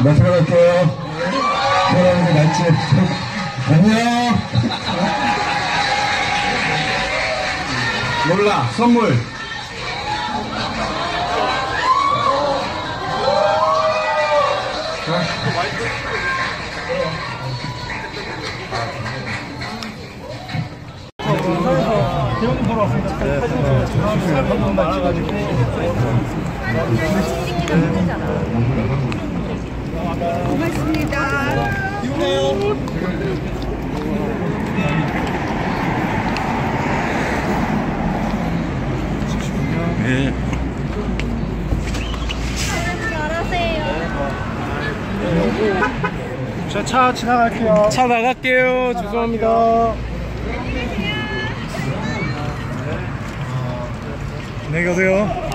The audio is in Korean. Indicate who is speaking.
Speaker 1: 들어갈게요. 사랑하는 날씨. 안녕. 몰라, 선물.
Speaker 2: 대형님 보러 왔습니다. 사진 한번 맞춰가지고.
Speaker 3: 같이 찍기가 힘들잖아. 고맙습니다.
Speaker 1: 네.
Speaker 2: 자, 차 지나갈게요.
Speaker 4: 차 나갈게요. 죄송합니다.
Speaker 2: 안녕히 가세요.